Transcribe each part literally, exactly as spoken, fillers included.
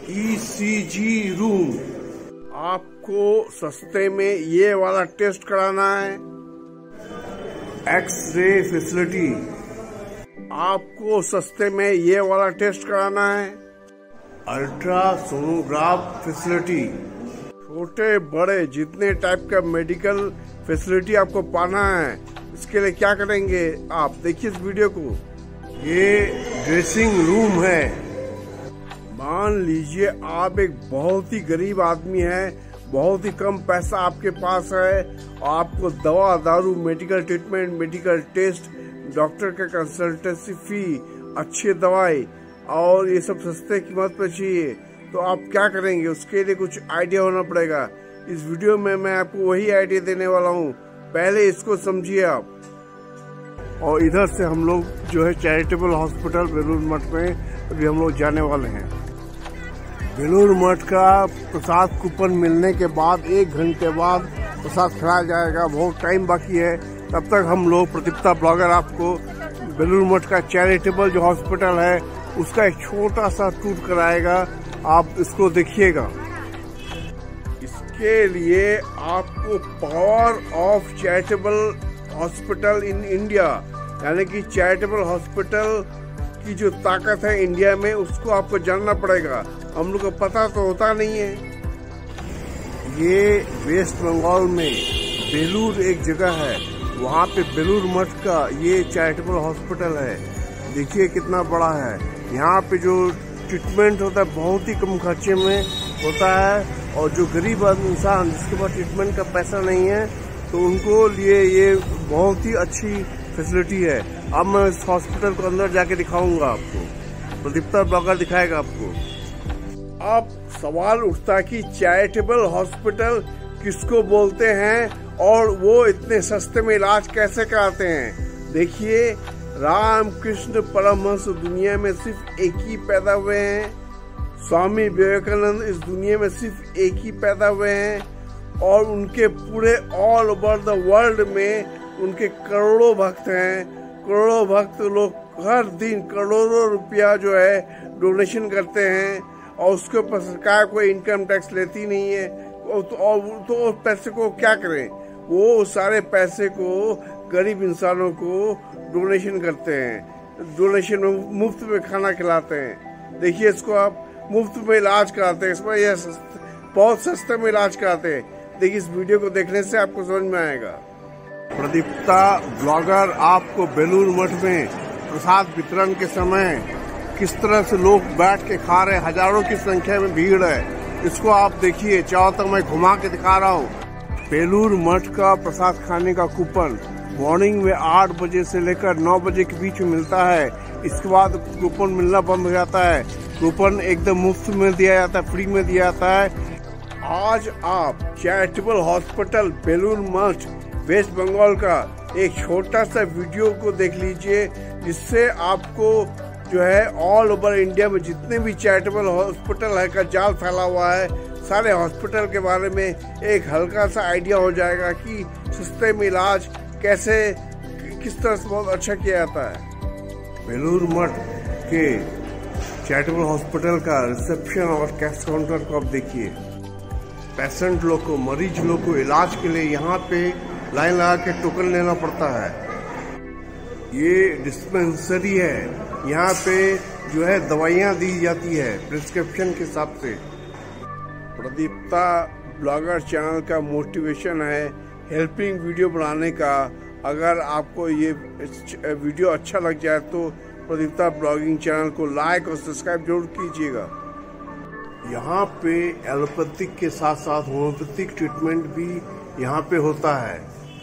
ECG room. आपको सस्ते में ये वाला टेस्ट कराना है। X-ray facility. आपको सस्ते में ये वाला टेस्ट कराना है। Ultrasonograph facility. छोटे बड़े जितने टाइप का मेडिकल फैसिलिटी आपको पाना है, इसके लिए क्या करेंगे आप देखिए इस वीडियो को। ये ड्रेसिंग रूम है। मान लीजिए आप एक बहुत ही गरीब आदमी है, बहुत ही कम पैसा आपके पास है और आपको दवा दारू, medical treatment, medical test, doctor का कंसल्टेंसी फी, अच्छी दवाई और ये सब सस्ते कीमत पे चाहिए, तो आप क्या करेंगे? उसके लिए कुछ आइडिया होना पड़ेगा। इस वीडियो में मैं आपको वही आइडिया देने वाला हूँ, पहले इसको समझिए आप। और इधर से हम लोग जो है चैरिटेबल हॉस्पिटल बेलूर मठ में अभी हम लोग जाने वाले हैं। बेलूर मठ का प्रसाद कूपन मिलने के बाद एक घंटे बाद प्रसाद खिलाया जाएगा। बहुत टाइम बाकी है, तब तक हम लोग प्रदीप्ता ब्लॉगर आपको बेलूर मठ का चैरिटेबल जो हॉस्पिटल है उसका एक छोटा सा टूर कराएगा। आप इसको देखिएगा। इसके लिए आपको power of charitable hospital in India, यानी कि चैरिटेबल हॉस्पिटल की जो ताकत है इंडिया में, उसको आपको जानना पड़ेगा। हम लोग को पता तो होता नहीं है। ये वेस्ट बंगाल में बेलूर एक जगह है, वहाँ पे बेलूर मठ का ये चैरिटेबल हॉस्पिटल है। देखिए कितना बड़ा है। यहाँ पे जो ट्रीटमेंट होता है बहुत ही कम खर्चे में होता है, और जो गरीब इंसान जिसके पास ट्रीटमेंट का पैसा नहीं है तो उनको लिए ये बहुत ही अच्छी फैसिलिटी है। अब मैं इस हॉस्पिटल को अंदर जाके दिखाऊंगा आपको, प्रदीप्ता ब्लॉगर दिखाएगा आपको। अब सवाल उठता कि चैरिटेबल हॉस्पिटल किसको बोलते हैं और वो इतने सस्ते में इलाज कैसे कराते हैं। देखिए, रामकृष्ण परमहंस दुनिया में सिर्फ एक ही पैदा हुए हैं, स्वामी विवेकानंद इस दुनिया में सिर्फ एक ही पैदा हुए हैं, और उनके पूरे ऑल ओवर द वर्ल्ड में उनके करोड़ों भक्त हैं। करोड़ों भक्त लोग हर दिन करोड़ों रुपया जो है डोनेशन करते हैं, और उसके ऊपर सरकार कोई इनकम टैक्स लेती नहीं है। तो और तो उस पैसे को क्या करें? वो सारे पैसे को गरीब इंसानों को डोनेशन करते हैं। डोनेशन में मुफ्त में खाना खिलाते हैं। देखिए इसको, आप मुफ्त में इलाज कराते हैं, इसमें यह बहुत सस्ते में इलाज कराते हैं। देखिए इस वीडियो को देखने से आपको समझ में आएगा। प्रदीप्ता ब्लॉगर आपको बेलूर मठ में प्रसाद वितरण के समय किस तरह से लोग बैठ के खा रहे हैं, हजारों की संख्या में भीड़ है, इसको आप देखिए। चारों तरफ मैं घुमा के दिखा रहा हूँ। बेलूर मठ का प्रसाद खाने का कूपन मॉर्निंग में आठ बजे से लेकर नौ बजे के बीच में मिलता है। इसके बाद कूपन मिलना बंद हो जाता है। कूपन एकदम मुफ्त में दिया जाता है, फ्री में दिया जाता है। आज आप charitable hospital Belur Math waste Bengal का एक छोटा सा वीडियो को देख लीजिए, जिससे आपको जो है ऑल ओवर इंडिया में जितने भी चैरिटेबल हॉस्पिटल है का जाल फैला हुआ है, सारे हॉस्पिटल के बारे में एक हल्का सा आइडिया हो जाएगा कि सस्ते में इलाज कैसे किस तरह से बहुत अच्छा किया जाता है। बेलूर मठ के चैरिटेबल हॉस्पिटल का रिसेप्शन और कैश काउंटर को आप देखिए। पेशेंट लोग को, मरीज लोग को इलाज के लिए यहाँ पे लाइन लगा के टोकन लेना पड़ता है। ये डिस्पेंसरी है, यहाँ पे जो है दवाइयाँ दी जाती है प्रिस्क्रिप्शन के हिसाब से। प्रदीप्ता ब्लॉगर चैनल का मोटिवेशन है हेल्पिंग वीडियो बनाने का। अगर आपको ये वीडियो अच्छा लग जाए तो प्रदीप्ता ब्लॉगिंग चैनल को लाइक और सब्सक्राइब जरूर कीजिएगा। यहाँ पे एलोपैथिक के साथ साथ होम्योपैथिक ट्रीटमेंट भी यहाँ पे होता है।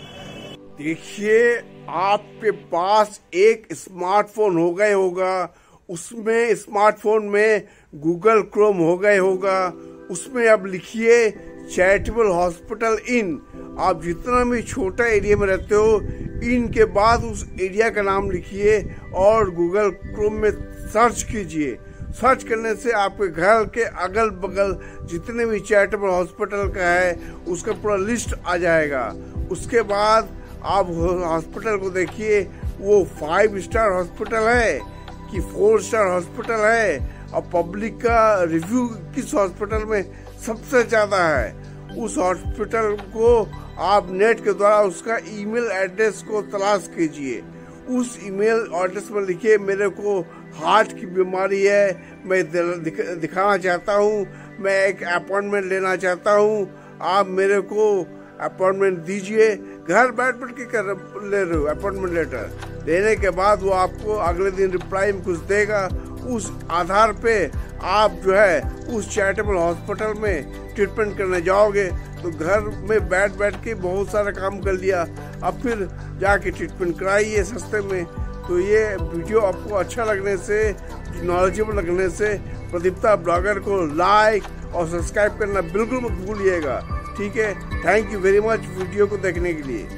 देखिए, आपके पास एक स्मार्टफोन हो गए होगा, उसमें स्मार्टफोन में गूगल क्रोम हो गए होगा, उसमें अब लिखिए चैरिटेबल हॉस्पिटल इन। आप जितना भी छोटा एरिया में रहते हो, इन के बाद उस एरिया का नाम लिखिए और गूगल क्रोम में सर्च कीजिए। सर्च करने से आपके घर के अगल बगल जितने भी चैरिटेबल हॉस्पिटल का है उसका पूरा लिस्ट आ जाएगा। उसके बाद आप हॉस्पिटल को देखिए, वो फाइव स्टार हॉस्पिटल है कि फोर स्टार हॉस्पिटल है, और पब्लिक का रिव्यू किस हॉस्पिटल में सबसे ज़्यादा है, उस हॉस्पिटल को आप नेट के द्वारा उसका ईमेल एड्रेस को तलाश कीजिए। उस ईमेल एड्रेस में लिखिए मेरे को हार्ट की बीमारी है, मैं दिख, दिखाना चाहता हूँ, मैं एक अपॉइंटमेंट लेना चाहता हूँ, आप मेरे को अपॉइंटमेंट दीजिए। घर बैठ बैठ के कर ले रहे हो अपॉइंटमेंट लेटर। देने के बाद वो आपको अगले दिन रिप्लाई में कुछ देगा। उस आधार पे आप जो है उस चैरिटेबल हॉस्पिटल में ट्रीटमेंट करने जाओगे। तो घर में बैठ बैठ के बहुत सारा काम कर लिया, अब फिर जाके ट्रीटमेंट कराइए सस्ते में। तो ये वीडियो आपको अच्छा लगने से, नॉलेजेबल लगने से प्रदीप्ता ब्लॉगर को लाइक और सब्सक्राइब करना बिल्कुल मत भूलिएगा, ठीक है। Thank you very much video को देखने के लिए।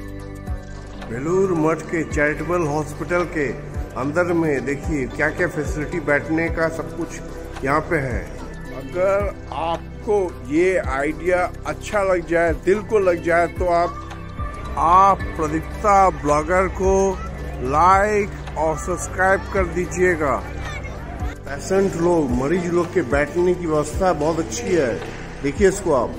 बेलूर मठ के चैरिटेबल हॉस्पिटल के अंदर में देखिए क्या क्या फैसिलिटी, बैठने का सब कुछ यहाँ पे है। अगर आपको ये आइडिया अच्छा लग जाए, दिल को लग जाए, तो आप आप प्रदीप्ता ब्लॉगर को लाइक और सब्सक्राइब कर दीजिएगा। पेशेंट लोग, मरीज लोग के बैठने की व्यवस्था बहुत अच्छी है, देखिए इसको आप।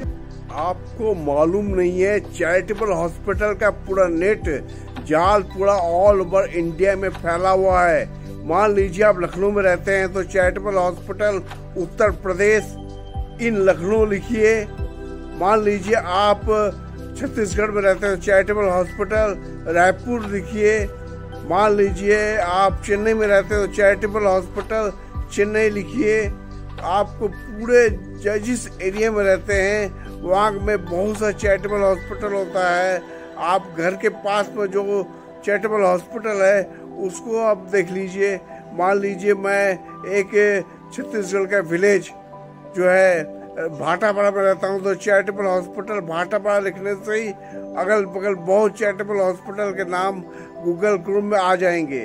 आपको मालूम नहीं है चैरिटेबल हॉस्पिटल का पूरा नेट जाल पूरा ऑल ओवर इंडिया में फैला हुआ है। मान लीजिए आप लखनऊ में रहते हैं तो charitable hospital Uttar Pradesh in Lucknow लिखिए। मान लीजिए आप छत्तीसगढ़ में रहते हैं चैरिटेबल हॉस्पिटल रायपुर लिखिए। मान लीजिए आप चेन्नई में रहते हो चैरिटेबल हॉस्पिटल चेन्नई लिखिए। आपको पूरे जिस एरिया में रहते हैं वहाँ में बहुत सा चैरिटेबल हॉस्पिटल होता है। आप घर के पास में जो चैरिटेबल हॉस्पिटल है उसको आप देख लीजिए। मान लीजिए मैं एक छत्तीसगढ़ का विलेज जो है भाटापाड़ा में रहता हूँ, तो चैरिटेबल हॉस्पिटल भाटापाड़ा लिखने से ही अगल बगल बहुत चैरिटेबल हॉस्पिटल के नाम गूगल क्रोम में आ जाएंगे।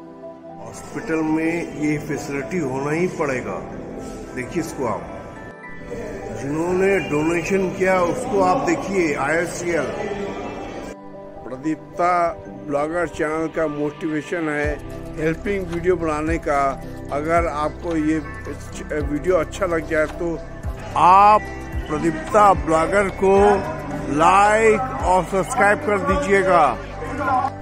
हॉस्पिटल में ये फैसिलिटी होना ही पड़ेगा। देखिए इसको आप, जिन्होंने डोनेशन किया उसको आप देखिए। I S C L Pradipta blogger channel का मोटिवेशन है हेल्पिंग वीडियो बनाने का। अगर आपको ये वीडियो अच्छा लग जाए तो आप प्रदीप्ता ब्लॉगर को लाइक और सब्सक्राइब कर दीजिएगा।